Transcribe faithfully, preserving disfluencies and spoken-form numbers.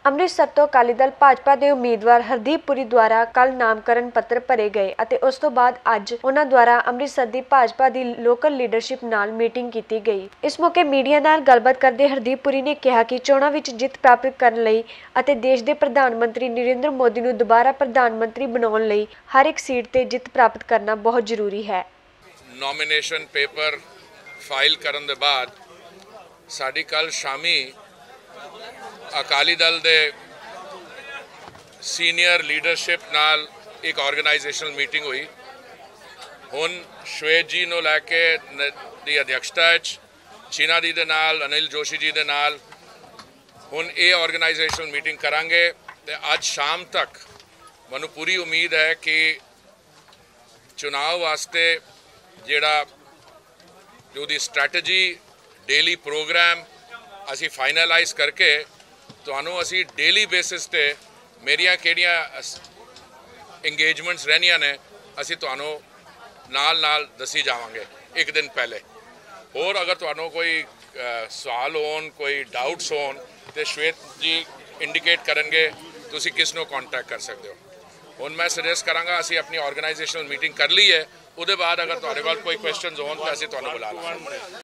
ਅੰਮ੍ਰਿਤਸਰ ਤੋਂ ਅਕਾਲੀ ਦਲ ਭਾਜਪਾ ਦੇ ਉਮੀਦਵਾਰ ਹਰਦੀਪ ਪੁਰੀ ਦੁਆਰਾ ਕੱਲ ਨਾਮਕਰਨ ਪੱਤਰ ਭਰੇ ਗਏ ਅਤੇ ਉਸ ਤੋਂ ਬਾਅਦ ਅੱਜ ਉਹਨਾਂ ਦੁਆਰਾ ਅੰਮ੍ਰਿਤਸਰ ਦੀ ਭਾਜਪਾ ਦੀ ਲੋਕਲ ਲੀਡਰਸ਼ਿਪ ਨਾਲ ਮੀਟਿੰਗ ਕੀਤੀ ਗਈ। ਇਸ ਮੌਕੇ ਮੀਡੀਆ ਨਾਲ ਗੱਲਬਾਤ ਕਰਦੇ ਹਰਦੀਪ ਪੁਰੀ ਨੇ ਕਿਹਾ ਕਿ ਚੋਣਾਂ ਵਿੱਚ ਜਿੱਤ ਪ੍ਰਾਪਤ ਕਰਨ ਲਈ ਅਤੇ ਦੇਸ਼ ਦੇ ਪ੍ਰਧਾਨ ਮੰਤਰੀ ਨਰਿੰਦਰ ਮੋਦੀ ਨੂੰ ਦੁਬਾਰਾ ਪ੍ਰਧਾਨ ਮੰਤਰੀ ਬਣਾਉਣ ਲਈ ਹਰ ਇੱਕ ਸੀਟ ਤੇ ਜਿੱਤ ਪ੍ਰਾਪਤ ਕਰਨਾ ਬਹੁਤ ਜ਼ਰੂਰੀ ਹੈ। ਨੋਮੀਨੇਸ਼ਨ ਪੇਪਰ ਫਾਈਲ ਕਰਨ ਦੇ ਬਾਅਦ ਸਾਡੀ ਕੱਲ ਸ਼ਾਮੀ अकाली दल दे सीनियर लीडरशिप नाल एक ऑर्गेनाइजेशनल मीटिंग हुई। हुण श्वेत जी नूं लैके दी अध्यक्षता चीना दी दे नाल अनिल जोशी जी दे नाल हुण ये ऑर्गेनाइजेशनल मीटिंग करांगे ते अज शाम तक मैनूं पूरी उम्मीद है कि चुनाव वास्ते जिहड़ा जो दी स्ट्रैटेजी डेली प्रोग्राम असी फाइनलाइज करके ਤੁਹਾਨੂੰ ਅਸੀਂ ਡੇਲੀ ਬੇਸਿਸ ਤੇ ਮੇਰੀਆਂ ਕਿਹੜੀਆਂ ਇੰਗੇਜਮੈਂਟਸ ਰਹਿਣੀਆਂ ਨੇ ਅਸੀਂ ਤੁਹਾਨੂੰ ਨਾਲ ਨਾਲ ਦੱਸੀ ਜਾਵਾਂਗੇ ਇੱਕ ਦਿਨ ਪਹਿਲੇ। ਹੋਰ ਅਗਰ ਤੁਹਾਨੂੰ ਕੋਈ ਸਵਾਲ ਹੋਣ ਕੋਈ ਡਾਊਟਸ ਹੋਣ ਤੇ ਸ਼ਵੇਤ ਜੀ ਇੰਡੀਕੇਟ ਕਰਨਗੇ ਤੁਸੀਂ ਕਿਸ ਨੂੰ ਕੰਟੈਕਟ ਕਰ ਸਕਦੇ ਹੋ। ਹੁਣ ਮੈਂ ਸੁਜੈਸਟ ਕਰਾਂਗਾ ਅਸੀਂ ਆਪਣੀ ਆਰਗੇਨਾਈਜੇਸ਼ਨਲ ਮੀਟਿੰਗ ਕਰ ਲਈ ਹੈ, ਉਹਦੇ ਬਾਅਦ ਅਗਰ ਤੁਹਾਡੇ ਕੋਲ ਕੋਈ ਕੁਐਸਚਨਸ ਹੋਣ ਤਾਂ ਅਸੀਂ ਤੁਹਾਨੂੰ ਬੁਲਾ ਲਾਂਗੇ।